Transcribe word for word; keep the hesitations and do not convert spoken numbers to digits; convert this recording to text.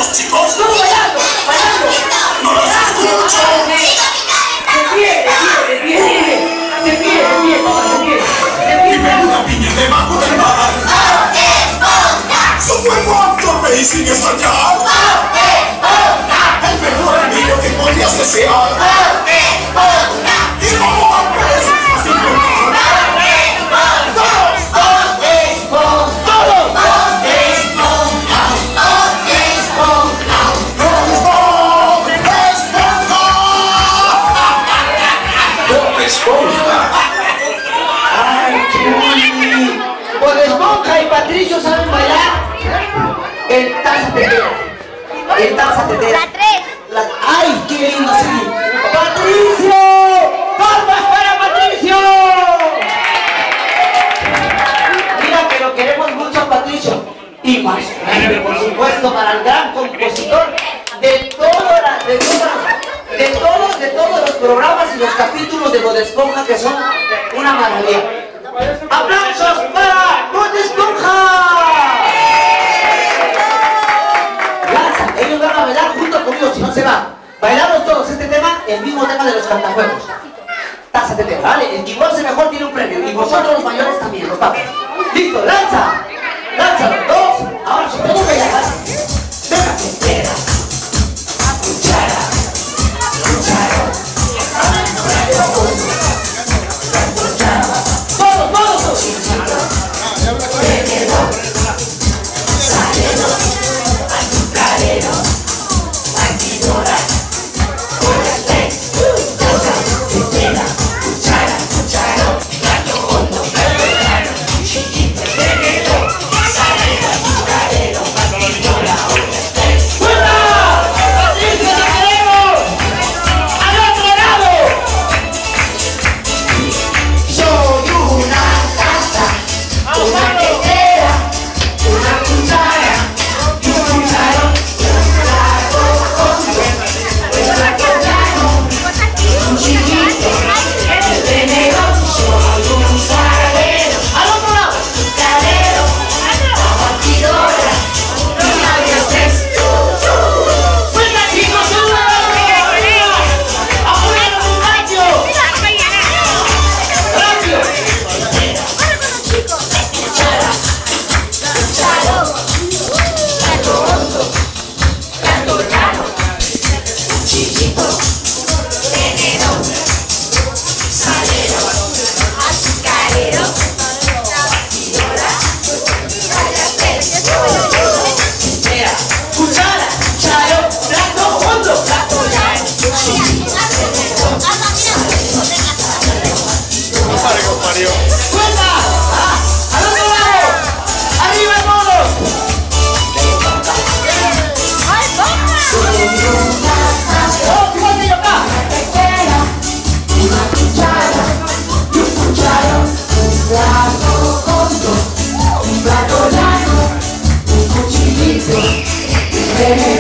los chicos? ¡No, bailando! ¡Bailando! ¡No los escucho! ¡De pie, de pie, de pie! ¡De pie, de pie, papá, de pie! ¡De pie! Vive una piña debajo del mar. ¡Bob Esponja! Su cuerpo absorbe y sin estallar. ¡Bob Esponja! El mejor amigo que podrías desear. ¡Bob Esponja! Y como hombres, así que ¡Bob Esponja! todos. ¡Bob Esponja! ¡Todos! ¡Bob Esponja! ¡Bob Esponja! ¡Bob Esponja! ¡Bob Esponja! ¡Ay, Chuli! Bob Esponja y Patricio saben bailar el taza tetera. El taza tetera. La tres. La- ¡Ay, qué lindo! Sí. ¡Patricio! ¡Palmas para Patricio! Mira que lo queremos mucho a Patricio. Y más, grande, por supuesto, para el gran compositor de todas las, de todas, de todos, de todos los programas y los capítulos de Bob Esponja que son una maravilla. ¡Aplausos para Bob Esponja! Lanza, ellos van a bailar junto conmigo, si no se va. Bailamos todos este tema, el mismo tema de los cantajuegos. Taza de tema, ¿vale? El que igual se mejor tiene un premio. Y vosotros los mayores también, los papás. ¡Listo! ¡Lanza! ¡Lánzalo! ¡Dos! Ahora sí, todos bailar. ¡Venga, tetera! ¡Cuchara! ¡Cuchara! ¡Cuchara! ¡Todos, todos! ¡Tenedor! ¡Salero! ¡Azucarero! ¡Batidora! ¡Corte! ¡Taza! ¡Tetera! ¡Cuchara! ¡Cuchara! ¡Plato hondo! ¡Plato llano! ¡Chiquito! ¡Tenedor! ¡Salero! ¡Azucarero! ¡Batidora! ¡Corte! ¡Fuera! ¡Patricio, te queremos! ¡Al otro lado! Soy una taza, una tetera, una cuchara y un cucharón. Un plato hondo, un plato llano, un chiquito, el tenedor. Soy un salero, ¡Al otro lado! azucarero, la batidora y una de tres. ¡Venga, chicos! ¡Súbelo! ¡Apúralo, muchacho! ¡Rápido! Cuchara, cucharón, plato hondo, plato llano, chiquito, tenedor, salero, azucarero, batidora, para tres. Tetera, cuchara, cucharón, plato hondo, plato llano. ¡Suelta! ¡Ah! ¡Al otro lado! ¡Arriba todos! ¡Oh, igual que yo acá! Tetera, una cuchara y un cucharón, un plato hondo, un plato llano, un cuchillito, un tenedor.